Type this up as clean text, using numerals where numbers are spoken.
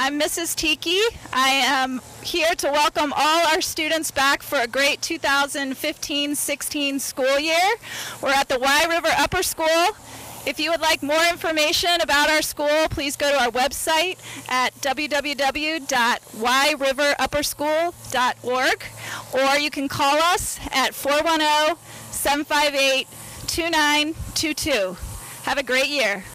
I'm Mrs. Tiki. I am here to welcome all our students back for a great 2015-16 school year. We're at the Wye River Upper School. If you would like more information about our school, please go to our website at www.wyriverupperschool.org, or you can call us at 410-758-2922. Have a great year.